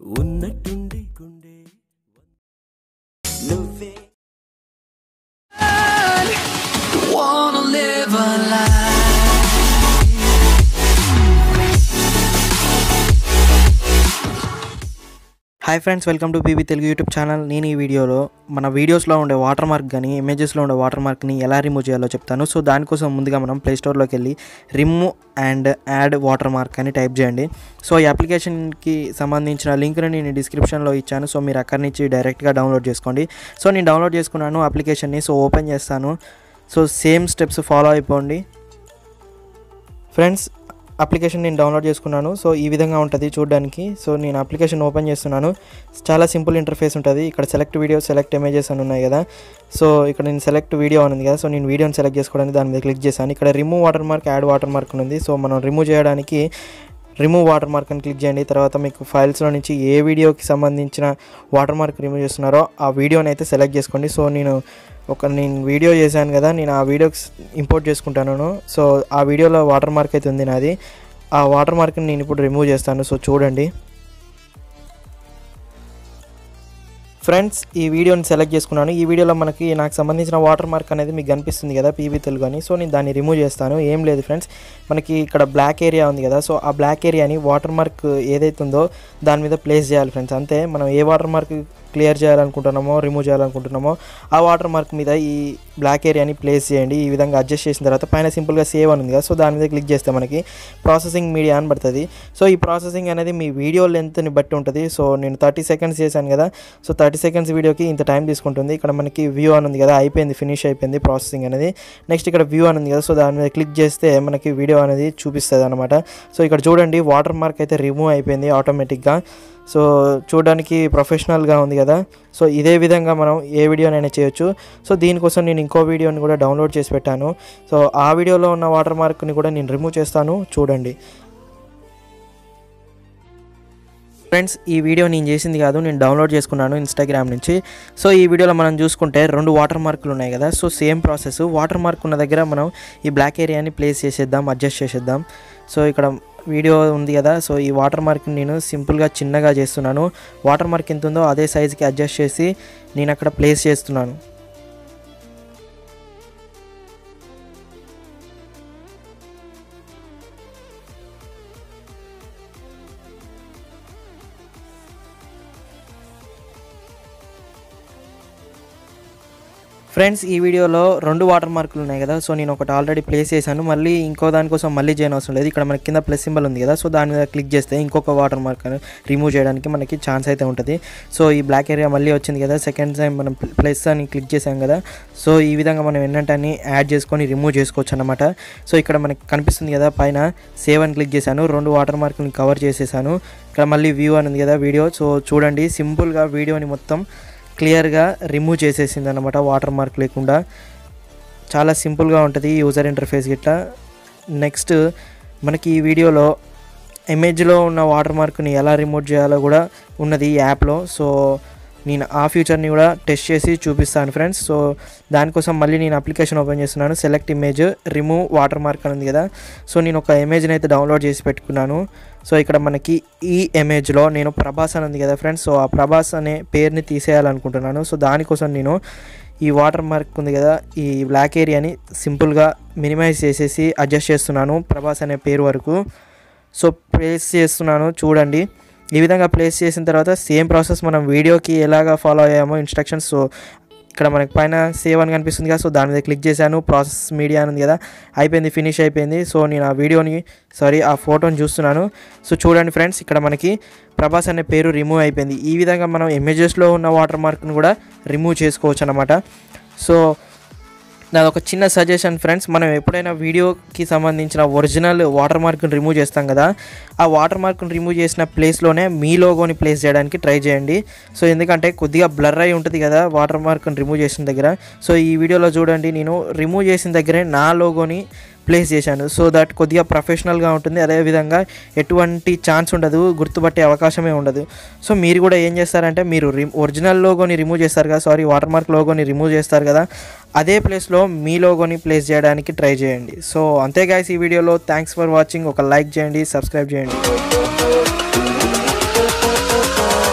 ఉన్నట్టుండి గుండె నువ్వే wanna live a life. Hi friends, welcome to PB Telugu YouTube channel. నేను ఈ వీడియోలో మన వీడియోస్లో ఉండే వాటర్ మార్క్ కానీ ఇమేజెస్లో ఉండే వాటర్ మార్క్ని ఎలా రిమూవ్ చేయాలో చెప్తాను. సో దానికోసం ముందుగా మనం ప్లేస్టోర్లోకి వెళ్ళి remove and add watermark అని టైప్ చేయండి. సో ఈ అప్లికేషన్కి సంబంధించిన లింక్ని నేను డిస్క్రిప్షన్లో ఇచ్చాను. సో మీరు అక్కడి నుంచి డైరెక్ట్గా డౌన్లోడ్ చేసుకోండి. సో నేను డౌన్లోడ్ చేసుకున్నాను అప్లికేషన్ని. సో ఓపెన్ చేస్తాను. సో సేమ్ స్టెప్స్ ఫాలో అయిపోండి ఫ్రెండ్స్. అప్లికేషన్ నేను డౌన్లోడ్ చేసుకున్నాను. సో ఈ విధంగా ఉంటుంది చూడడానికి. సో నేను అప్లికేషన్ ఓపెన్ చేస్తున్నాను. చాలా సింపుల్ ఇంటర్ఫేస్ ఉంటుంది. ఇక్కడ సెలెక్ట్ వీడియో, సెలెక్ట్ ఇమేజెస్ అని ఉన్నాయి కదా. సో ఇక్కడ నేను సెలెక్ట్ వీడియో అని ఉంది కదా. సో నేను వీడియోని సెలెక్ట్ చేసుకోవడానికి దాని మీద క్లిక్ చేశాను. ఇక్కడ remove watermark, add watermark ఉంది. సో మనం రిమూవ్ చేయడానికి రిమూవ్ వాటర్ మార్క్ అని క్లిక్ చేయండి. తర్వాత మీకు ఫైల్స్లో నుంచి ఏ వీడియోకి సంబంధించిన వాటర్ మార్క్ రిమూవ్ చేస్తున్నారో ఆ వీడియోని అయితే సెలెక్ట్ చేసుకోండి. సో నేను వీడియో చేశాను కదా, నేను ఆ వీడియోకి ఇంపోర్ట్ చేసుకుంటాను. సో ఆ వీడియోలో వాటర్ మార్క్ అయితే ఉంది నాది. ఆ వాటర్ మార్క్ని నేను ఇప్పుడు రిమూవ్ చేస్తాను. సో చూడండి ఫ్రెండ్స్, ఈ వీడియోని సెలెక్ట్ చేసుకున్నాను. ఈ వీడియోలో నాకు సంబంధించిన వాటర్ మార్క్ అనేది మీకు కనిపిస్తుంది కదా, పీబీ తెలుగు అని. సో నేను దాన్ని రిమూవ్ చేస్తాను. ఏం లేదు ఫ్రెండ్స్, మనకి ఇక్కడ బ్లాక్ ఏరియా ఉంది కదా. సో ఆ బ్లాక్ ఏరియాని వాటర్ మార్క్ ఏదైతే ఉందో దాని మీద ప్లేస్ చేయాలి ఫ్రెండ్స్. అంతే, మనం ఏ వాటర్ మార్క్ క్లియర్ చేయాలనుకుంటున్నామో, రిమూవ్ చేయాలనుకుంటున్నామో ఆ వాటర్ మార్క్ మీద ఈ బ్లాక్ ఏరియాని ప్లేస్ చేయండి. ఈ విధంగా అడ్జస్ట్ చేసిన తర్వాత పైన సింపుల్గా సేవ్ అని ఉంది కదా. సో దాని మీద క్లిక్ చేస్తే మనకి ప్రాసెసింగ్ మీడియా అని పడుతుంది. సో ఈ ప్రాసెసింగ్ అనేది మీ వీడియో లెంత్ని బట్టి ఉంటుంది. సో నేను 30 సెకండ్స్ చేశాను కదా. సో 30 సెకండ్స్ వీడియోకి ఇంత టైం తీసుకుంటుంది. ఇక్కడ మనకి వ్యూ అని ఉంది కదా, అయిపోయింది, ఫినిష్ అయిపోయింది ప్రాసెసింగ్ అనేది. నెక్స్ట్ ఇక్కడ వ్యూ అని ఉంది కదా. సో దాని మీద క్లిక్ చేస్తే మనకి వీడియో అనేది చూపిస్తుంది అనమాట. సో ఇక్కడ చూడండి, వాటర్ మార్క్ అయితే రిమూవ్ అయిపోయింది ఆటోమేటిక్గా. సో చూడడానికి ప్రొఫెషనల్గా ఉంది కదా. సో ఇదే విధంగా మనం ఏ వీడియోనైనా చేయొచ్చు. సో దీనికోసం నేను ఇంకో వీడియోని కూడా డౌన్లోడ్ చేసి పెట్టాను. సో ఆ వీడియోలో ఉన్న వాటర్ మార్క్ని కూడా నేను రిమూవ్ చేస్తాను, చూడండి ఫ్రెండ్స్. ఈ వీడియో నేను చేసింది కాదు, నేను డౌన్లోడ్ చేసుకున్నాను ఇన్స్టాగ్రామ్ నుంచి. సో ఈ వీడియోలో మనం చూసుకుంటే 2 వాటర్ మార్కులు ఉన్నాయి కదా. So same process, watermark ఉన్న దగ్గర మనం ఈ బ్లాక్ ఏరియాని ప్లేస్ చేసేద్దాం, అడ్జస్ట్ చేసేద్దాం. సో ఇక్కడ వీడియో ఉంది కదా. సో ఈ వాటర్ మార్క్ని నేను సింపుల్గా చిన్నగా చేస్తున్నాను. వాటర్ మార్క్ ఎంత ఉందో అదే సైజుకి అడ్జస్ట్ చేసి నేను అక్కడ ప్లేస్ చేస్తున్నాను. ఫ్రెండ్స్, ఈ వీడియోలో 2 వాటర్ మార్కులు ఉన్నాయి కదా. సో నేను ఒకటి ఆల్రెడీ ప్లేస్ చేశాను. మళ్ళీ ఇంకో దానికోసం మళ్ళీ చేయని అవసరం లేదు. ఇక్కడ మనకి కింద ప్లస్ సింబల్ ఉంది కదా. సో దాని మీద క్లిక్ చేస్తే ఇంకొక వాటర్ మార్క్ రిమూవ్ చేయడానికి మనకి ఛాన్స్ అయితే ఉంటుంది. సో ఈ బ్లాక్ ఏరియా మళ్ళీ వచ్చింది కదా. సెకండ్ టైం మనం ప్లస్ అని క్లిక్ చేసాం కదా. సో ఈ విధంగా మనం ఏంటంటే యాడ్ చేసుకొని రిమూవ్ చేసుకోవచ్చు అన్నమాట. సో ఇక్కడ మనకి కనిపిస్తుంది కదా, పైన సేవ్ అని క్లిక్ చేశాను. 2 వాటర్ మార్కుని కవర్ చేసేసాను. ఇక్కడ మళ్ళీ వ్యూ అని ఉంది కదా వీడియో. సో చూడండి, సింపుల్గా వీడియోని మొత్తం క్లియర్గా రిమూవ్ చేసేసింది అనమాట, వాటర్ మార్క్ లేకుండా. చాలా సింపుల్గా ఉంటుంది యూజర్ ఇంటర్ఫేస్ గిట్లా. నెక్స్ట్ మనకి ఈ వీడియోలో ఇమేజ్లో ఉన్న వాటర్ మార్క్ని ఎలా రిమూవ్ చేయాలో కూడా ఉన్నది ఈ యాప్లో. సో నేను ఆ ఫ్యూచర్ని కూడా టెస్ట్ చేసి చూపిస్తాను ఫ్రెండ్స్. సో దానికోసం మళ్ళీ నేను అప్లికేషన్ ఓపెన్ చేస్తున్నాను. Select image, remove watermark అని ఉంది కదా. సో నేను ఒక ఇమేజ్ని అయితే డౌన్లోడ్ చేసి పెట్టుకున్నాను. సో ఇక్కడ మనకి ఈ ఇమేజ్లో నేను ప్రభాస్ అని ఉంది కదా ఫ్రెండ్స్. సో ఆ ప్రభాస్ అనే పేరుని తీసేయాలనుకుంటున్నాను. సో దానికోసం నేను ఈ వాటర్ మార్క్ ఉంది కదా, ఈ బ్లాక్ ఏరియాని సింపుల్గా మినిమైజ్ చేసేసి అడ్జస్ట్ చేస్తున్నాను ప్రభాస్ అనే పేరు వరకు. సో ప్లేస్ చేస్తున్నాను, చూడండి. ఈ విధంగా ప్లేస్ చేసిన తర్వాత సేమ్ ప్రాసెస్ మనం వీడియోకి ఎలాగా ఫాలో అయ్యామో ఇన్స్ట్రక్షన్స్. సో ఇక్కడ మనకి పైన సేవ్ అని కనిపిస్తుంది కదా. సో దాని మీద క్లిక్ చేశాను. ప్రాసెస్ మీడియా అని ఉంది కదా, అయిపోయింది, ఫినిష్ అయిపోయింది. సో నేను ఆ ఫోటోని చూస్తున్నాను. సో చూడండి ఫ్రెండ్స్, ఇక్కడ మనకి ప్రభాస్ అనే పేరు రిమూవ్ అయిపోయింది. ఈ విధంగా మనం ఇమేజెస్లో ఉన్న వాటర్ మార్క్ని కూడా రిమూవ్ చేసుకోవచ్చు అన్నమాట. సో నాది ఒక చిన్న సజెషన్ ఫ్రెండ్స్, మనం ఎప్పుడైనా వీడియోకి సంబంధించిన ఒరిజినల్ వాటర్ మార్క్ని రిమూవ్ చేస్తాం కదా, ఆ వాటర్ మార్క్ని రిమూవ్ చేసిన ప్లేస్లోనే మీ లోగోని ప్లేస్ చేయడానికి ట్రై చేయండి. సో ఎందుకంటే కొద్దిగా బ్లర్ అయి ఉంటుంది కదా వాటర్ మార్క్ని రిమూవ్ చేసిన దగ్గర. సో ఈ వీడియోలో చూడండి, నేను రిమూవ్ చేసిన దగ్గరే నా లోగోని ప్లేస్ చేశాను. సో దట్ కొద్దిగా ప్రొఫెషనల్గా ఉంటుంది. అదేవిధంగా ఎటువంటి ఛాన్స్ ఉండదు, గుర్తుపట్టే అవకాశమే ఉండదు. సో మీరు కూడా ఏం చేస్తారంటే, మీరు ఒరిజినల్ లోగోని రిమూవ్ చేస్తారు కదా, వాటర్ మార్క్ లోగోని రిమూవ్ చేస్తారు కదా, అదే ప్లేస్లో మీ లోగోని ప్లేస్ చేయడానికి ట్రై చేయండి. సో అంతే గైస్, ఈ వీడియోలో థ్యాంక్స్ ఫర్ వాచింగ్. ఒక లైక్ చేయండి, సబ్స్క్రైబ్ చేయండి.